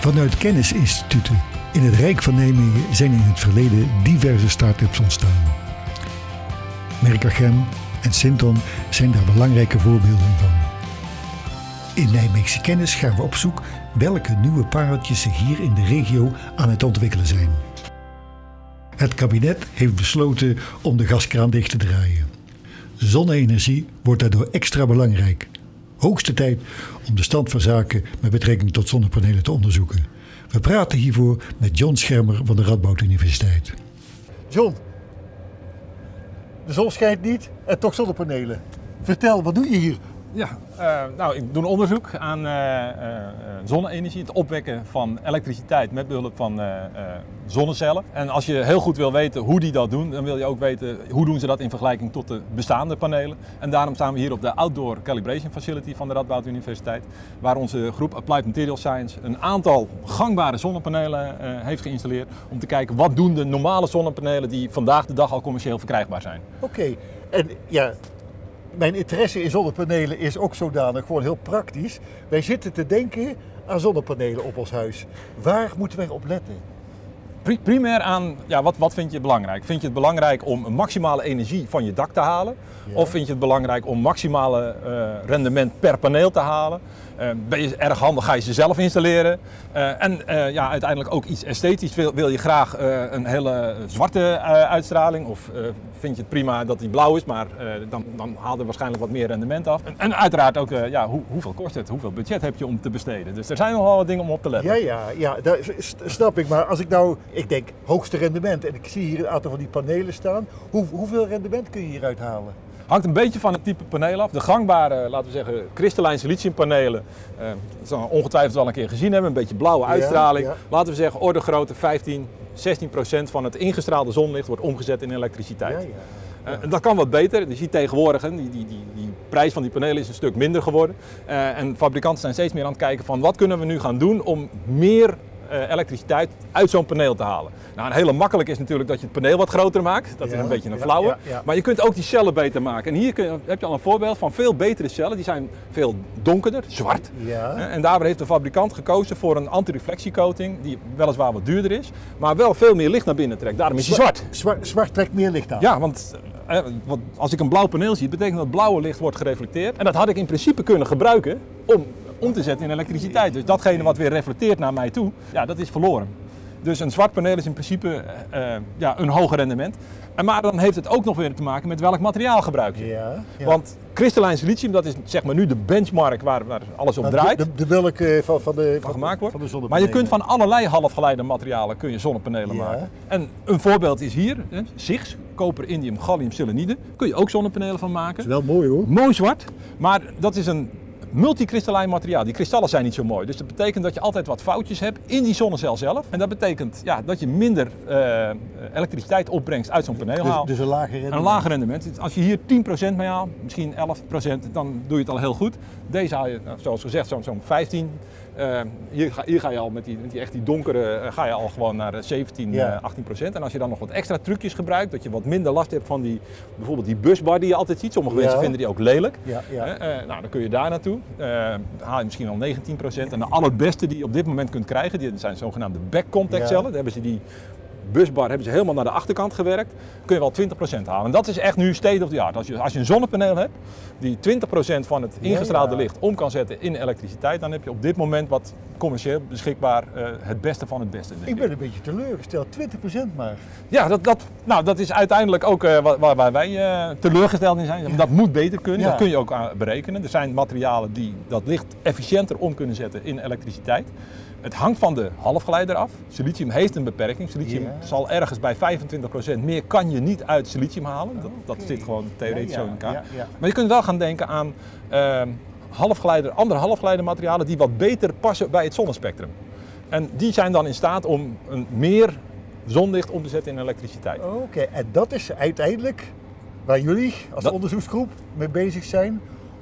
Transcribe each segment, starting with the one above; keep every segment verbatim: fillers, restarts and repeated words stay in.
Vanuit kennisinstituten in het Rijk van Nijmegen zijn in het verleden diverse start-ups ontstaan. Mercachem en Synton zijn daar belangrijke voorbeelden van. In Nijmeegse Kennis gaan we op zoek welke nieuwe pareltjes zich hier in de regio aan het ontwikkelen zijn. Het kabinet heeft besloten om de gaskraan dicht te draaien. Zonne-energie wordt daardoor extra belangrijk. Hoogste tijd om de stand van zaken met betrekking tot zonnepanelen te onderzoeken. We praten hiervoor met John Schermer van de Radboud Universiteit. John, de zon schijnt niet en toch zonnepanelen. Vertel, wat doe je hier? Ja, uh, nou, ik doe een onderzoek aan uh, uh, zonne-energie, het opwekken van elektriciteit met behulp van uh, uh, zonnecellen. En als je heel goed wil weten hoe die dat doen, dan wil je ook weten hoe doen ze dat in vergelijking tot de bestaande panelen. En daarom staan we hier op de Outdoor Calibration Facility van de Radboud Universiteit, waar onze groep Applied Materials Science een aantal gangbare zonnepanelen uh, heeft geïnstalleerd om te kijken wat doen de normale zonnepanelen die vandaag de dag al commercieel verkrijgbaar zijn. Oké, okay. En ja... Mijn interesse in zonnepanelen is ook zodanig gewoon heel praktisch. Wij zitten te denken aan zonnepanelen op ons huis. Waar moeten wij op letten? Primair aan, ja, wat, wat vind je belangrijk? Vind je het belangrijk om een maximale energie van je dak te halen? Ja. Of vind je het belangrijk om maximale uh, rendement per paneel te halen? Uh, ben je erg handig, ga je ze zelf installeren? Uh, en uh, ja, uiteindelijk ook iets esthetisch. Wil, wil je graag uh, een hele zwarte uh, uitstraling? Of uh, vind je het prima dat die blauw is, maar uh, dan, dan haal je waarschijnlijk wat meer rendement af. En, en uiteraard ook, uh, ja, hoe, hoeveel kost het? Hoeveel budget heb je om te besteden? Dus er zijn nogal wat dingen om op te letten. Ja, ja, ja, dat snap ik. Maar als ik nou, ik denk hoogste rendement en ik zie hier een aantal van die panelen staan. Hoe, hoeveel rendement kun je hieruit halen? Hangt een beetje van het type paneel af. De gangbare, laten we zeggen, kristallijn siliciumpanelen, uh, dat zal ongetwijfeld wel een keer gezien hebben, een beetje blauwe uitstraling. Ja, ja. Laten we zeggen, orde grootte vijftien, zestien procent van het ingestraalde zonlicht wordt omgezet in elektriciteit. Ja, ja. Ja. Uh, dat kan wat beter. Je ziet tegenwoordig, die, die, die, die prijs van die panelen is een stuk minder geworden. Uh, en fabrikanten zijn steeds meer aan het kijken van wat kunnen we nu gaan doen om meer Uh, elektriciteit uit zo'n paneel te halen. Nou, een hele makkelijk is natuurlijk dat je het paneel wat groter maakt. Dat ja, is een beetje een ja, flauwe. Ja, ja. Maar je kunt ook die cellen beter maken. En hier kun je, heb je al een voorbeeld van veel betere cellen. Die zijn veel donkerder, zwart. Ja. Uh, en daarbij heeft de fabrikant gekozen voor een antireflectiecoating die weliswaar wat duurder is, maar wel veel meer licht naar binnen trekt. Daarom is hij zwart. Zwart, zwart trekt meer licht aan. Ja, want uh, want als ik een blauw paneel zie, betekent dat het blauwe licht wordt gereflecteerd. En dat had ik in principe kunnen gebruiken om om te zetten in elektriciteit. Dus datgene wat weer reflecteert naar mij toe, ja, dat is verloren. Dus een zwart paneel is in principe uh, ja, een hoger rendement. En maar dan heeft het ook nog weer te maken met welk materiaal gebruik je. Ja, ja. Want kristallijn silicium, dat is zeg maar nu de benchmark waar, waar alles op draait. De, de, de welk van, van, de, van gemaakt wordt. Van de maar je kunt van allerlei halfgeleide materialen kun je zonnepanelen ja. maken. En een voorbeeld is hier, hè, S I Gs, koper, indium, gallium, selenide. Kun je ook zonnepanelen van maken. Dat is wel mooi hoor. Mooi zwart, maar dat is een multikristallijn materiaal. Die kristallen zijn niet zo mooi. Dus dat betekent dat je altijd wat foutjes hebt in die zonnecel zelf. En dat betekent ja, dat je minder uh, elektriciteit opbrengt uit zo'n paneel haalt. Dus, dus een lager rendement. Een lager rendement. Als je hier tien procent mee haalt, misschien elf procent, dan doe je het al heel goed. Deze haal je, nou, zoals gezegd, zo'n zo'n vijftien. Uh, hier, ga, hier ga je al met die, met die echt die donkere, uh, ga je al gewoon naar zeventien, ja. uh, achttien procent. En als je dan nog wat extra trucjes gebruikt, dat je wat minder last hebt van die, bijvoorbeeld die busbar die je altijd ziet. Sommige ja. mensen vinden die ook lelijk. Ja, ja. Uh, uh, nou, dan kun je daar naartoe. Uh, dan haal je misschien al negentien procent. En de allerbeste die je op dit moment kunt krijgen, die zijn zogenaamde backcontactcellen. Ja. Daar hebben ze die busbar hebben ze helemaal naar de achterkant gewerkt. Kun je wel twintig procent halen. En dat is echt nu state of the art. Als je, als je een zonnepaneel hebt die twintig procent van het ingestraalde ja, ja. licht om kan zetten in elektriciteit, dan heb je op dit moment wat commercieel beschikbaar uh, het beste van het beste. Ik ben een beetje teleurgesteld, twintig procent maar. Ja, dat, dat, nou, dat is uiteindelijk ook uh, waar, waar wij uh, teleurgesteld in zijn. Ja. Dat moet beter kunnen, ja. dat kun je ook uh, berekenen. Er zijn materialen die dat licht efficiënter om kunnen zetten in elektriciteit. Het hangt van de halfgeleider af. Silicium heeft een beperking. Silicium ja. zal ergens bij vijfentwintig procent meer kan je niet uit silicium halen. Dat, dat okay. zit gewoon theoretisch ja, ja. zo in elkaar. Ja, ja. Maar je kunt wel gaan denken aan uh, halfgeleider, andere halfgeleider materialen die wat beter passen bij het zonnespectrum. En die zijn dan in staat om een meer zonlicht om te zetten in elektriciteit. Oké, okay. En dat is uiteindelijk waar jullie als dat... onderzoeksgroep mee bezig zijn om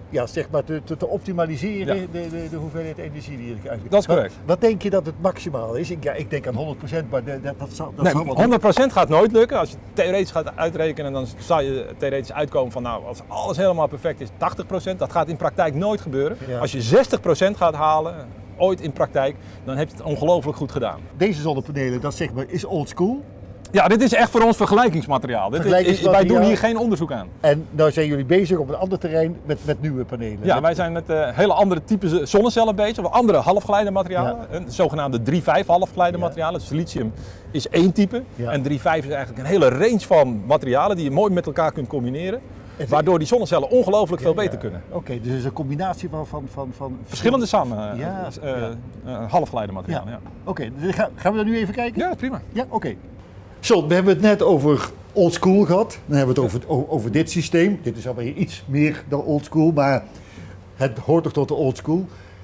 ja, zeg maar te, te, te optimaliseren, Ja. de, de, de hoeveelheid energie die je uitgeeft. Dat is correct. Wat, wat denk je dat het maximaal is? Ik, ja, ik denk aan honderd procent, maar de, dat, dat zal, dat Nee, zal wel honderd procent gaat nooit lukken. Als je theoretisch gaat uitrekenen, dan zal je theoretisch uitkomen van nou, als alles helemaal perfect is, tachtig procent. Dat gaat in praktijk nooit gebeuren. Ja. Als je zestig procent gaat halen, ooit in praktijk, dan heb je het ongelooflijk goed gedaan. Deze zonnepanelen, dat zeg maar, is old school. Ja, dit is echt voor ons vergelijkingsmateriaal. Dit is- Vergelijkingsmateriaal. wij doen hier geen onderzoek aan. En nou zijn jullie bezig op een ander terrein met, met nieuwe panelen. Ja, Dat- wij zijn met uh, hele andere typen zonnecellen bezig, of andere halfgeleidermaterialen. Ja. De zogenaamde drie vijf halfgeleidermaterialen. Silicium is één type Ja. en drie vijf is eigenlijk een hele range van materialen die je mooi met elkaar kunt combineren. Het- Waardoor die zonnecellen ongelooflijk veel Ja, beter ja. kunnen. Oké, dus het is een combinatie van... van, van, van Verschillende samen, uh, Ja, uh, ja. uh, halfgeleidermaterialen. Ja, Oké, dus gaan, gaan we daar nu even kijken? ja prima. Ja, oké. John, we hebben het net over old school gehad. Dan hebben we het over, o- over dit systeem. Dit is alweer iets meer dan old school, maar het hoort toch tot de old school.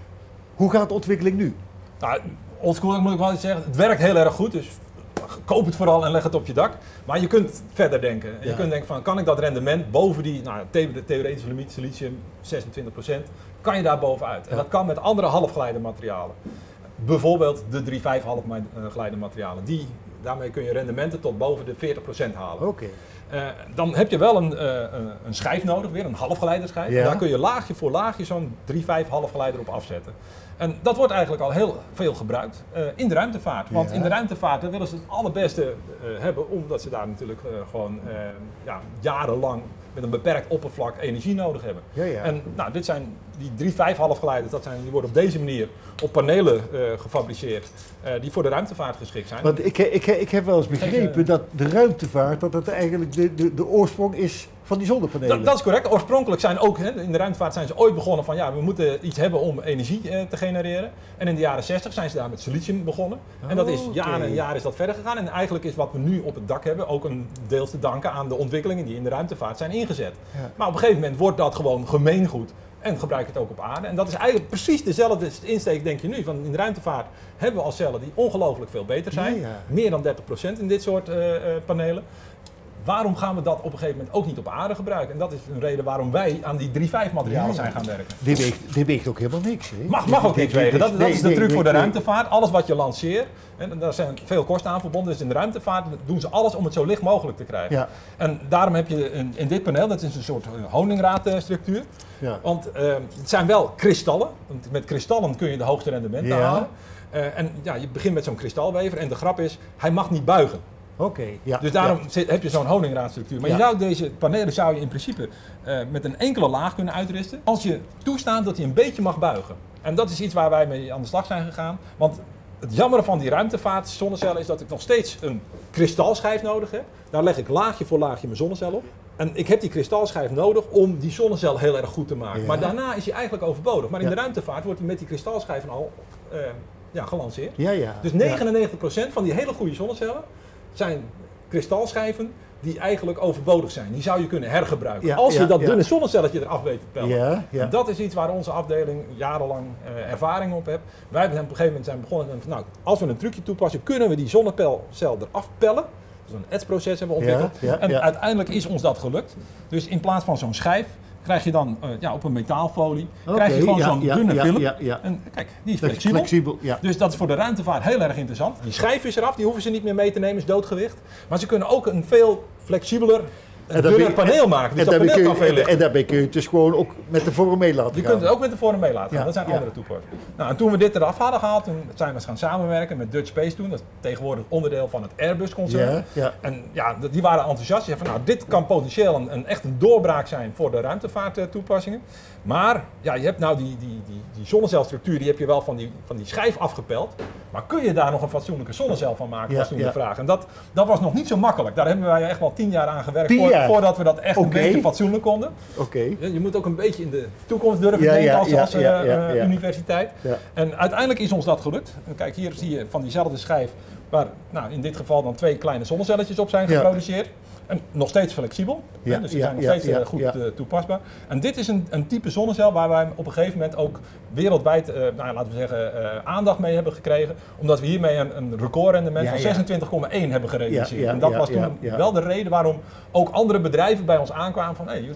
Hoe gaat de ontwikkeling nu? Nou, oldschool moet ik wel eens zeggen, het werkt heel erg goed. Dus koop het vooral en leg het op je dak. Maar je kunt verder denken. En je Ja. kunt denken van, kan ik dat rendement boven die, nou, the- de theoretische limiet, silicium zesentwintig procent, kan je daar bovenuit? En Ja. dat kan met andere halfgeleidermaterialen. Bijvoorbeeld de drie vijf halfgeleidermaterialen. Die, daarmee kun je rendementen tot boven de veertig procent halen. Oké. Uh, dan heb je wel een, uh, een, een schijf nodig, weer een halfgeleiderschijf. Ja. En daar kun je laagje voor laagje zo'n drie vijf halfgeleider op afzetten. En dat wordt eigenlijk al heel veel gebruikt uh, in de ruimtevaart. Want Ja. in de ruimtevaart daar willen ze het allerbeste uh, hebben, omdat ze daar natuurlijk uh, gewoon uh, ja, jarenlang met een beperkt oppervlak energie nodig hebben. Ja, ja. En nou, dit zijn die drie vijf halfgeleiders, dat zijn, die worden op deze manier op panelen uh, gefabriceerd uh, die voor de ruimtevaart geschikt zijn. Want ik, ik, ik heb wel eens begrepen Kijk, dat de ruimtevaart, dat dat eigenlijk de, de, de oorsprong is van die zonnepanelen. Dat, dat is correct. Oorspronkelijk zijn ook, hè, in de ruimtevaart zijn ze ooit begonnen van ja, we moeten iets hebben om energie eh, te genereren. En in de jaren zestig zijn ze daar met silicium begonnen. En dat is Oh, jaren oké. en jaren is dat verder gegaan. En eigenlijk is wat we nu op het dak hebben ook een deels te danken aan de ontwikkelingen die in de ruimtevaart zijn ingezet. Ja. Maar op een gegeven moment wordt dat gewoon gemeengoed. En gebruik het ook op aarde. En dat is eigenlijk precies dezelfde insteek, denk je nu. Van in de ruimtevaart hebben we al cellen die ongelooflijk veel beter zijn. Ja, ja. Meer dan dertig procent in dit soort uh, uh, panelen. Waarom gaan we dat op een gegeven moment ook niet op aarde gebruiken? En dat is een reden waarom wij aan die drie vijf materialen Ja. zijn gaan werken. Dit weegt, dit weegt ook helemaal niks. Hè? Mag, mag ook Dit- niks dit- wegen. dit- Dat, dat is de nee, truc nee, voor de nee. ruimtevaart. Alles wat je lanceert, en daar zijn veel kosten aan verbonden. Dus in de ruimtevaart doen ze alles om het zo licht mogelijk te krijgen. Ja. En daarom heb je in, in dit paneel, dat is een soort uh, honingraadstructuur. Ja. Want uh, het zijn wel kristallen. Want met kristallen kun je de hoogste rendementen Ja. halen. Uh, en ja, je begint met zo'n kristalwever. En de grap is, hij mag niet buigen. Oké, ja. Dus daarom ja. zit- heb je zo'n honingraadstructuur. Maar Ja. je zou deze panelen zou je in principe uh, met een enkele laag kunnen uitrusten. Als je toestaat dat hij een beetje mag buigen. En dat is iets waar wij mee aan de slag zijn gegaan. Want het jammere van die ruimtevaart zonnecellen is dat ik nog steeds een kristalschijf nodig heb. Daar leg ik laagje voor laagje mijn zonnecel op. En ik heb die kristalschijf nodig om die zonnecel heel erg goed te maken. Ja. Maar daarna is hij eigenlijk overbodig. Maar in Ja. de ruimtevaart wordt hij met die kristalschijven al uh, ja, gelanceerd. Ja, ja. Dus negenennegentig procent van die hele goede zonnecellen zijn kristalschijven die eigenlijk overbodig zijn. Die zou je kunnen hergebruiken. Ja, als je ja, dat ja. dunne zonnecelletje eraf weet te pellen. Ja, ja. En dat is iets waar onze afdeling jarenlang uh, ervaring op heeft. Wij hebben op een gegeven moment zijn begonnen met, nou, als we een trucje toepassen, kunnen we die zonnecel eraf pellen. Dus een etsproces hebben we ontwikkeld. Ja, ja, en ja. uiteindelijk is ons dat gelukt. Dus in plaats van zo'n schijf krijg je dan uh, ja, op een metaalfolie Oké, krijg je gewoon ja, zo'n ja, dunne ja, film. ja, ja. En kijk, die is Dat is flexibel. flexibel, ja. Dus dat is voor de ruimtevaart heel erg interessant. Die schijf is eraf, die hoeven ze niet meer mee te nemen, is doodgewicht. Maar ze kunnen ook een veel flexibeler, een dan dunner ben je- paneel maken. Dus en, dat daarbij paneel kun kan je, veel en, lichter. en daarbij kun je het dus gewoon ook met de vorm mee laten Je gaan. kunt het ook met de vorm mee laten gaan, Ja, dat zijn ja. andere toepassingen. Nou, en toen we dit eraf hadden gehaald, toen zijn we eens gaan samenwerken met Dutch Space toen. Dat is tegenwoordig onderdeel van het Airbus-concern. Ja, ja. En ja, die waren enthousiast. Die zeiden van, nou, dit kan potentieel een, een echt een doorbraak zijn voor de ruimtevaarttoepassingen. Maar ja, je hebt nou die, die, die, die zonnecelstructuur, die heb je wel van die, van die schijf afgepeld. Maar kun je daar nog een fatsoenlijke zonnecel van maken, Ja, was toen ja. de vraag. En dat, dat was nog niet zo makkelijk. Daar hebben wij echt wel tien jaar aan gewerkt Tien voor- jaar? voordat we dat echt Oké. een beetje fatsoenlijk konden. Oké. Ja, je moet ook een beetje in de toekomst durven Ja, denken ja, als, ja, als eh, ja, ja, eh, ja. universiteit. Ja. En uiteindelijk is ons dat gelukt. En kijk, hier zie je van diezelfde schijf waar nou, in dit geval dan twee kleine zonnecelletjes op zijn Ja. geproduceerd. En nog steeds flexibel, Ja, hè, dus die ja, zijn nog ja, steeds ja, eh, goed ja. eh, toepasbaar. En dit is een, een type zonnecel waar wij op een gegeven moment ook wereldwijd, eh, nou, laten we zeggen, eh, aandacht mee hebben gekregen. Omdat we hiermee een, een recordrendement Ja, van ja. zesentwintig komma één hebben gerealiseerd. Ja, ja, en dat ja, was toen ja, ja. wel de reden waarom ook andere bedrijven bij ons aankwamen van, hey,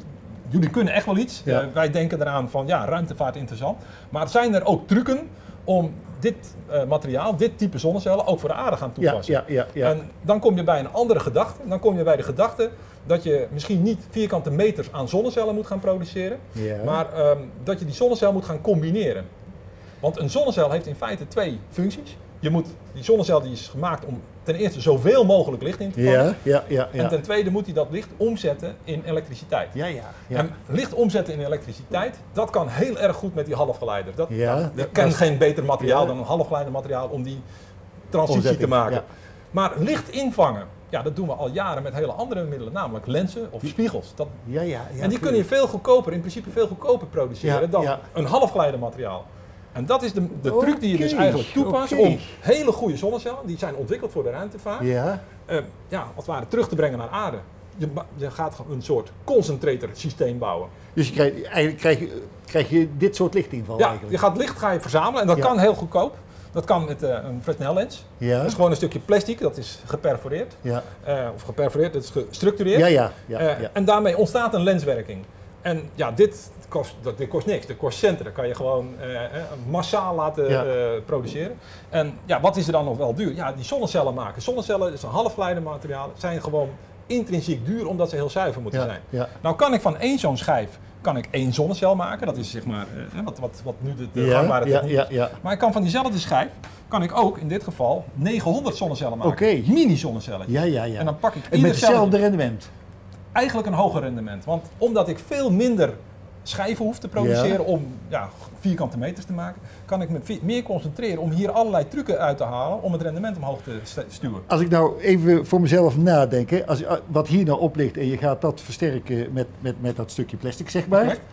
jullie kunnen echt wel iets. Ja. Uh, wij denken eraan van ja, ruimtevaart interessant. Maar zijn er ook trucken om dit uh, materiaal, dit type zonnecellen ook voor de aarde gaan toepassen? Ja, ja, ja, ja. En dan kom je bij een andere gedachte. Dan kom je bij de gedachte dat je misschien niet vierkante meters aan zonnecellen moet gaan produceren. Ja. Maar um, dat je die zonnecel moet gaan combineren. Want een zonnecel heeft in feite twee functies. Je moet, die zonnecel die is gemaakt om ten eerste zoveel mogelijk licht in te vangen. Ja, ja, ja, ja. En ten tweede moet hij dat licht omzetten in elektriciteit. Ja, ja, ja. En licht omzetten in elektriciteit, dat kan heel erg goed met die halfgeleider. Dat, ja, dat, er ken geen beter materiaal ja. dan een halfgeleidermateriaal om die transitie Omzetting, te maken. Ja. Maar licht invangen, ja, dat doen we al jaren met hele andere middelen, namelijk lenzen of spiegels. Dat, ja, ja, ja, en die kun je veel goedkoper, in principe veel goedkoper produceren ja, dan ja. een halfgeleidermateriaal. En dat is de, de okay, truc die je dus eigenlijk toepast okay. om hele goede zonnecellen, die zijn ontwikkeld voor de ruimtevaart, ja. Uh, ja, als het ware terug te brengen naar aarde. Je, je gaat een soort concentrator systeem bouwen. Dus je krijg, eigenlijk krijg je, krijg je dit soort lichtinval ja, eigenlijk? Je gaat licht ga je verzamelen en dat ja. kan heel goedkoop. Dat kan met uh, een Fresnel lens. Ja. Dat is gewoon een stukje plastic, dat is geperforeerd. Ja. Uh, of geperforeerd, dat is gestructureerd. Ja, ja, ja, uh, ja. En daarmee ontstaat een lenswerking. En ja, dit kost, dat, dit kost niks. Dit kost centen. Dat kan je gewoon uh, massaal laten ja. uh, produceren. En ja, wat is er dan nog wel duur? Ja, die zonnecellen maken. Zonnecellen is een halfgeleidermateriaal. Zijn gewoon intrinsiek duur omdat ze heel zuiver moeten ja. zijn. Ja. Nou kan ik van één zo'n schijf kan ik één zonnecel maken. Dat is zeg maar uh, wat, wat, wat nu de, de ja, gangbare techniek ja, is. ja, ja. Maar ik kan van diezelfde schijf kan ik ook in dit geval negenhonderd zonnecellen maken. Okay. Mini zonnecellen. Ja, ja, ja. En dan pak ik en met hetzelfde rendement. Eigenlijk een hoger rendement. Want omdat ik veel minder schijven hoef te produceren ja. om ja, vierkante meters te maken, kan ik me meer concentreren om hier allerlei trucken uit te halen om het rendement omhoog te stuwen. Als ik nou even voor mezelf nadenk, hè, als, wat hier nou op ligt en je gaat dat versterken met, met, met dat stukje plastic, zeg maar, okay.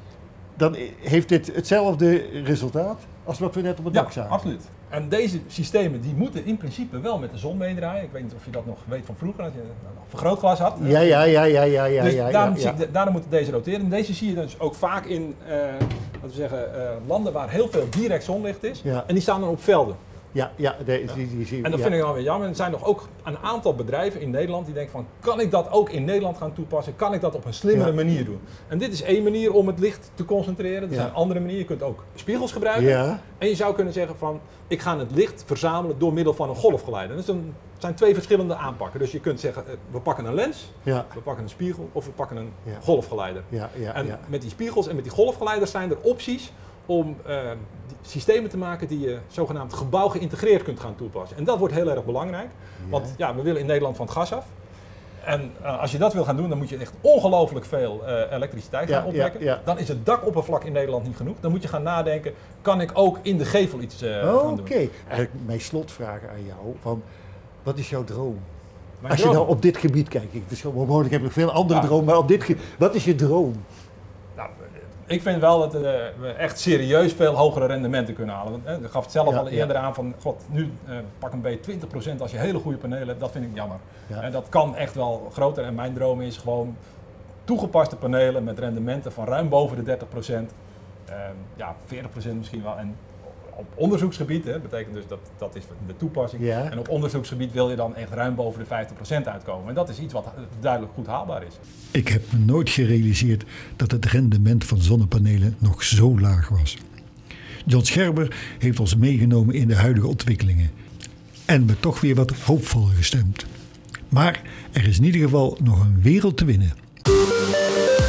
dan heeft dit hetzelfde resultaat als wat we net op het ja, dak zagen. Absoluut. En deze systemen die moeten in principe wel met de zon meedraaien. Ik weet niet of je dat nog weet van vroeger, dat je een vergrootglas had. Ja, ja, ja, ja, ja, ja. Dus ja, daarom, ja, ja. De, daarom moeten deze roteren. En deze zie je dus ook vaak in uh, laten we zeggen, uh, landen waar heel veel direct zonlicht is. Ja. En die staan dan op velden. Ja, ja, de, ja. Die, die, die, en dat ja. vind ik dan weer jammer. Er zijn nog ook een aantal bedrijven in Nederland die denken van, kan ik dat ook in Nederland gaan toepassen? Kan ik dat op een slimmere ja. manier doen? En dit is één manier om het licht te concentreren. Er ja. zijn andere manieren. Je kunt ook spiegels gebruiken. Ja. En je zou kunnen zeggen van, ik ga het licht verzamelen door middel van een golfgeleider. Dat zijn twee verschillende aanpakken. Dus je kunt zeggen, we pakken een lens, ja. we pakken een spiegel of we pakken een ja. golfgeleider. Ja, ja, en ja. met die spiegels en met die golfgeleiders zijn er opties om uh, systemen te maken die je zogenaamd gebouw geïntegreerd kunt gaan toepassen. En dat wordt heel erg belangrijk, ja. want ja, we willen in Nederland van het gas af. En uh, als je dat wil gaan doen, dan moet je echt ongelooflijk veel uh, elektriciteit gaan ja, opwekken. Ja, ja. Dan is het dakoppervlak in Nederland niet genoeg. Dan moet je gaan nadenken, kan ik ook in de gevel iets uh, oh, gaan doen? Oké. Okay. Eigenlijk mijn slotvraag aan jou, van, wat is jouw droom? Mijn als droom? je nou op dit gebied kijkt, ik, ik heb nog veel andere ja. dromen, maar op dit gebied, wat is je droom? Nou, ik vind wel dat uh, we echt serieus veel hogere rendementen kunnen halen. Want, eh, ik gaf het zelf ja, al eerder ja. aan van, god, nu uh, pak een beetje twintig procent als je hele goede panelen hebt, dat vind ik jammer. Ja. En dat kan echt wel groter en mijn droom is gewoon toegepaste panelen met rendementen van ruim boven de dertig procent. Uh, ja, veertig procent misschien wel. En op onderzoeksgebied, hè, betekent dus dat dat is de toepassing. Ja. En op onderzoeksgebied wil je dan echt ruim boven de vijftig procent uitkomen. En dat is iets wat duidelijk goed haalbaar is. Ik heb me nooit gerealiseerd dat het rendement van zonnepanelen nog zo laag was. John Scherber heeft ons meegenomen in de huidige ontwikkelingen. En me toch weer wat hoopvoller gestemd. Maar er is in ieder geval nog een wereld te winnen.